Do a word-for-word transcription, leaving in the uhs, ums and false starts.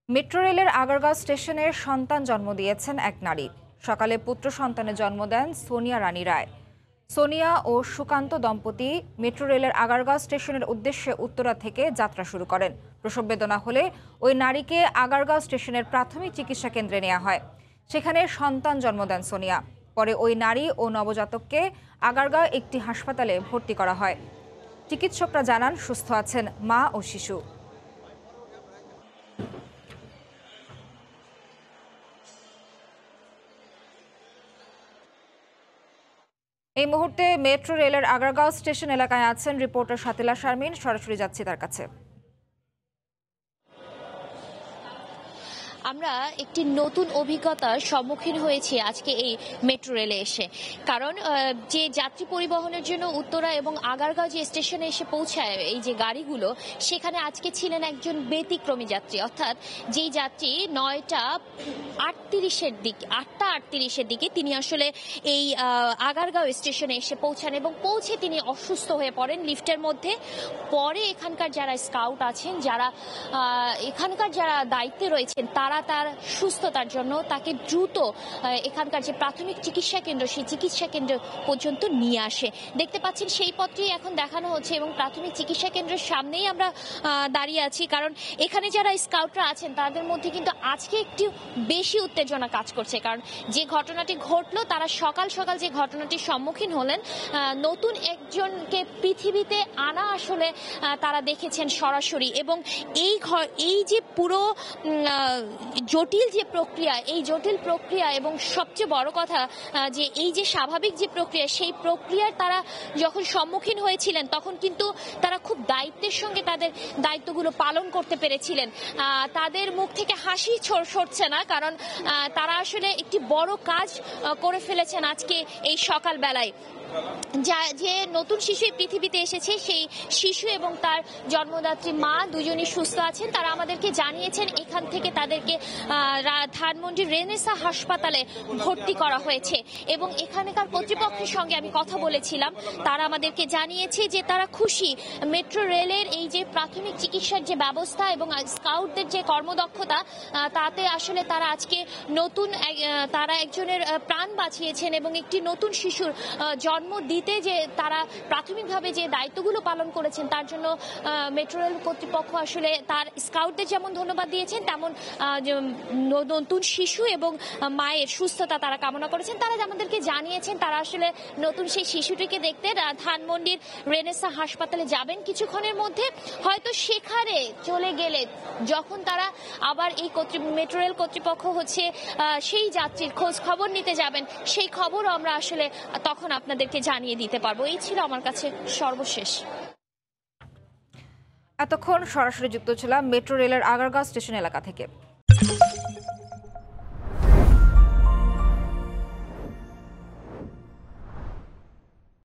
Metro রেলের আগারগাঁও স্টেশনের সন্তান জন্ম দিয়েছেন এক নারী। সকালে পুত্র সন্তানের জন্ম দেন সোনিয়া রানী রায়। সোনিয়া ও সুকান্ত দম্পতি মেট্রো রেলের আগারগাঁও স্টেশনের উদ্দেশ্যে উত্তরা থেকে যাত্রা শুরু করেন। প্রসব বেদনা হলে ওই নারীকে আগারগাঁও স্টেশনের প্রাথমিক চিকিৎসা কেন্দ্রে নেওয়া হয়। সেখানে সন্তান জন্ম দেন সোনিয়া। পরে ওই নারী ও নবজাতককে আগারগাঁও একটি হাসপাতালে ভর্তি করা হয়। চিকিৎসকরা জানান সুস্থ আছেন মা ও শিশু। এই মুহূর্তে মেট্রো রেলের আগারগাঁও স্টেশন এলাকায় আছেন রিপোর্টার শাতিলা শারমিন। সরাসরি যাচ্ছি তার কাছে। আমরা একটি নতুন অভিজ্ঞতার সম্মুখীন হয়েছি আজকে এই মেট্রো রেলে এসে। কারণ যে যাত্রী পরিবহনের জন্য উত্তরা এবং আগারগাঁও যে স্টেশনে এসে পৌঁছায় এই যে গাড়িগুলো, সেখানে আজকে ছিলেন একজন ব্যতিক্রমী যাত্রী। অর্থাৎ যেই যাত্রী নয়টা আটত্রিশের দিকে আটটা আটত্রিশের দিকে তিনি আসলে এই আগারগাঁও স্টেশনে এসে পৌঁছান এবং পৌঁছে তিনি অসুস্থ হয়ে পড়েন লিফটের মধ্যে। পরে এখানকার যারা স্কাউট আছেন, যারা এখানকার যারা দায়িত্বে রয়েছেন, তারা তার সুস্থতার জন্য তাকে দ্রুত এখানকার যে প্রাথমিক চিকিৎসা কেন্দ্র, সেই চিকিৎসা কেন্দ্র পর্যন্ত নিয়ে আসে। দেখতে পাচ্ছেন সেই পথটি এখন দেখানো হচ্ছে এবং প্রাথমিক চিকিৎসা কেন্দ্রের সামনেই আমরা দাঁড়িয়ে আছি। কারণ এখানে যারা স্কাউটরা আছেন তাদের মধ্যে কিন্তু আজকে একটু বেশি উত্তেজনা কাজ করছে। কারণ যে ঘটনাটি ঘটলো, তারা সকাল সকাল যে ঘটনাটির সম্মুখীন হলেন, নতুন একজনকে পৃথিবীতে আনা আসলে তারা দেখেছেন সরাসরি। এবং এই এই যে পুরো জটিল যে প্রক্রিয়া, এই জটিল প্রক্রিয়া এবং সবচেয়ে বড় কথা যে এই যে স্বাভাবিক যে প্রক্রিয়া, সেই প্রক্রিয়ার তারা যখন সম্মুখীন হয়েছিলেন তখন কিন্তু তারা খুব দায়িত্বের সঙ্গে তাদের দায়িত্বগুলো পালন করতে পেরেছিলেন। তাদের মুখ থেকে হাসি সরছে না, কারণ তারা আসলে একটি বড় কাজ করে ফেলেছেন আজকে এই সকালবেলায়। যা যে নতুন শিশু পৃথিবীতে এসেছে, সেই শিশু এবং তার জন্মদাত্রী মা দুজনই সুস্থ আছেন। তারা আমাদেরকে জানিয়েছেন এখান থেকে তাদেরকে ধানমন্ডির রেনেসা হাসপাতালে ভর্তি করা হয়েছে। এবং এখানকার কর্তৃপক্ষের সঙ্গে আমি কথা বলেছিলাম, তারা আমাদেরকে জানিয়েছে যে তারা খুশি মেট্রো রেলের এই যে প্রাথমিক চিকিৎসার যে ব্যবস্থা এবং স্কাউটদের যে কর্মদক্ষতা, তাতে আসলে তারা আজকে নতুন তারা একজনের প্রাণ বাঁচিয়েছেন এবং একটি নতুন শিশুর জন্ম দিতে যে তারা প্রাথমিকভাবে যে দায়িত্বগুলো পালন করেছেন, তার জন্য মেট্রো রেল কর্তৃপক্ষ আসলে তার স্কাউটদের যেমন ধন্যবাদ দিয়েছেন, তেমন নতুন শিশু এবং মায়ের সুস্থতা তারা কামনা করেছেন। তারা আমাদেরকে জানিয়েছেন তারা আসলে নতুন সেই শিশুটিকে দেখতে ধানমন্ডির রেনেসা হাসপাতালে যাবেন কিছুক্ষণের মধ্যে। হয়তো সেখানে চলে গেলে যখন তারা আবার এই মেট্রো রেল কর্তৃপক্ষ হচ্ছে সেই যাত্রীর খোঁজ খবর নিতে যাবেন, সেই খবরও আমরা আসলে তখন আপনাদেরকে জানিয়ে দিতে পারবো। এই ছিল আমার কাছে সর্বশেষ। এতক্ষণ সরাসরি যুক্ত ছিলাম মেট্রো রেলের আগারগাঁও স্টেশন এলাকা থেকে।